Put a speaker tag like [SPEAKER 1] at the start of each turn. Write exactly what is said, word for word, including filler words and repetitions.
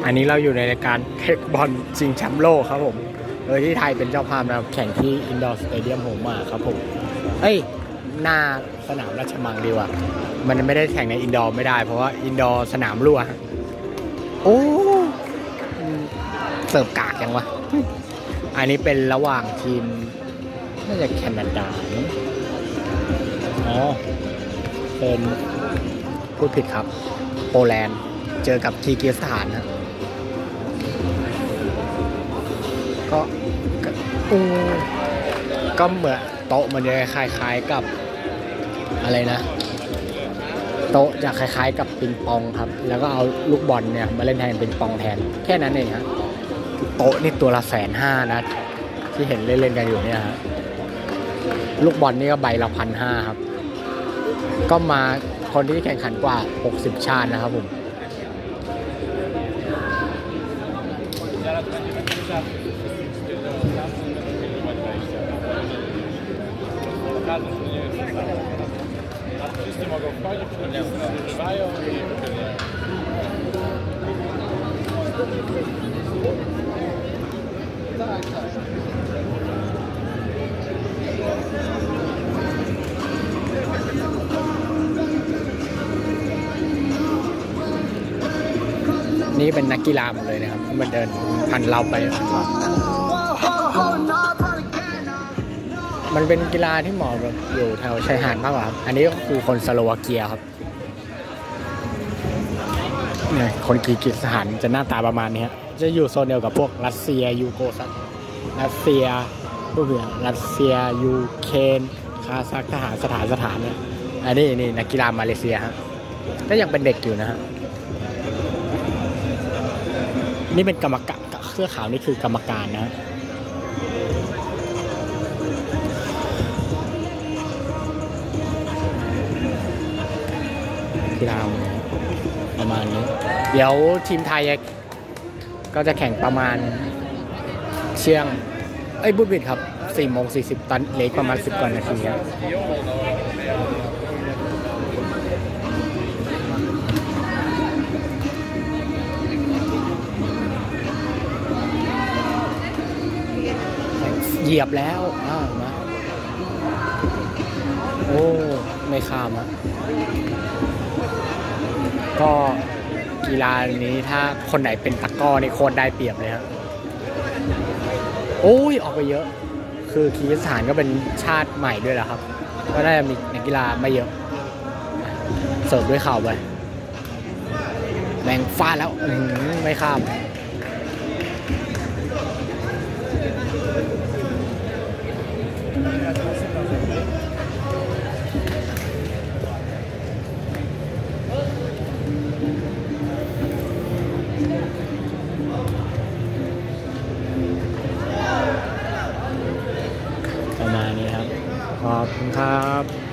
[SPEAKER 1] อันนี้เราอยู่ในรายการเทคบอลชิงแชมป์โลกครับผมโดยที่ไทยเป็นเจ้าภาพนะครับแข่งที่อินดอร์สเตเดียมโฮมาครับผมเอ้ยหน้าสนามราชมังดีกว่ามันไม่ได้แข่งในอินดอร์ไม่ได้เพราะว่าอินดอร์สนามรั่วโอ้เสิร์ฟกากยังวะอันนี้เป็นระหว่างทีมน่าจะแคนาดาอ๋อเป็นพูดผิดครับโปแลนด์เจอกับคีร์กิสถานนะก็อือก็เหมือนโต๊ะมันจะคล้ายๆกับอะไรนะโต๊ะจะคล้ายๆกับปิงปองครับแล้วก็เอาลูกบอลเนี่ยมาเล่นแทนปิงปองแทนแค่นั้นเองฮะโต๊ะนี่ตัวละแสนห้านะที่เห็นเล่นๆกันอยู่เนี่ยฮะลูกบอลนี่ก็ใบละพันห้าครับก็มาคนที่แข่งขันกว่าหกสิบชาตินะครับผมนี่เป็นนักกีฬาหมดเลยนะครับมันเดินพันเราไปมันเป็นกีฬาที่เหมาะกับอยู่แถวชายหาดมากกว่าครับอันนี้ก็คือคนสโลวาเกียครับเนี่ยคนกีกิสถานจะหน้าตาประมาณนี้จะอยู่โซนเดียวกับพวกรัสเซียยูโกสรัสเซียรูปแบบรัสเซียยูเครนคาซัคทหารสถานสถานเนี่ยอันนี้นี่นักกีฬามาเลเซียฮะก็ยังเป็นเด็กอยู่นะฮะนี่เป็นกรรมการเสื้อขาวนี่คือกรรมการนะกีฬาประมาณนี้เดี๋ยวทีมไทยก็จะแข่งประมาณเชียงไอ้บุญบิดครับสี่โมงสี่สิบตอนเล็กประมาณสิบกว่านาทีครับเหยียบแล้วอ้าวมาโอ้ไม่ข้ามอ่ะก็กีฬานี้ถ้าคนไหนเป็นตะกร้อนี่โคตรได้เปรียบเลยครับโอ้ยออกไปเยอะคือคีร์กิสถานก็เป็นชาติใหม่ด้วยแหละครับก็ได้มีนักกีฬาไม่เยอะเสิร์ฟด้วยเข่าไปแรงฟาดแล้วไม่ข้ามประมาณนี้ครับขอบคุณครับ